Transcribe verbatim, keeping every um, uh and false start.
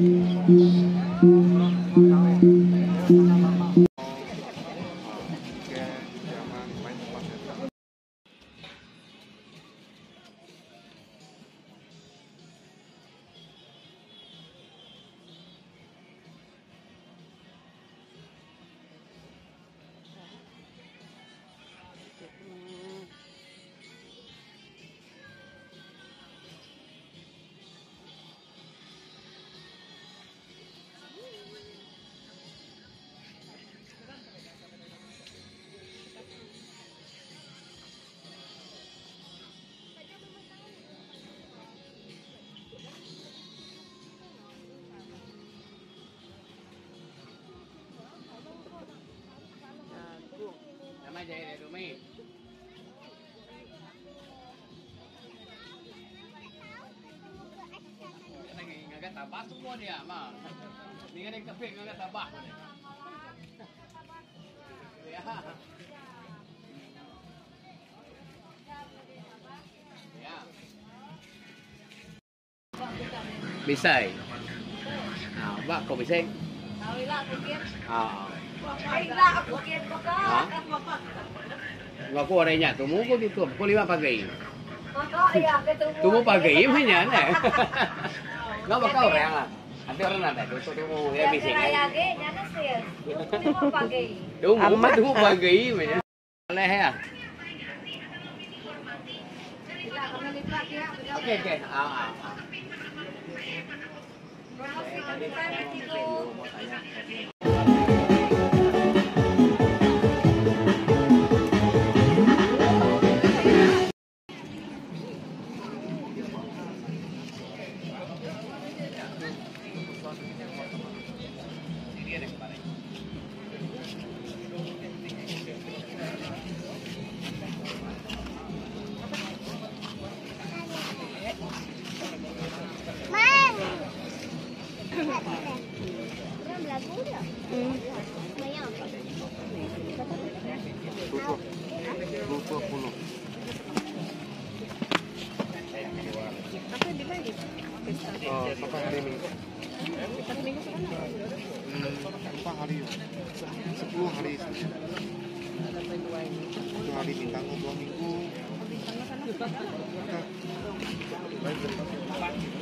Nama jaya dia Rumi. Lagi ngagat tabak semua dia, mah. Ni kan yang kafe ngagat tabak. Ya. Ya. Bisai. Ah, bak kau bisai. Awila aku kira. Ah. Awila aku kira baka. Ngaku orangnya tumu ko dito. Ko lima pagay. Maka iya ketemu. Tumu pagay mo niyan eh. Nga baka orang ah. Ante orang nada dito tumu ya bising. Kaya ge nyana sih. Tumu pagi. Tumu tumu pagay mo niyan. Leh ya. Oke oke. Ah ah. Oh, sampai hari Minggu. Empat hari, sepuluh hari. Satu hari bintang dua minggu.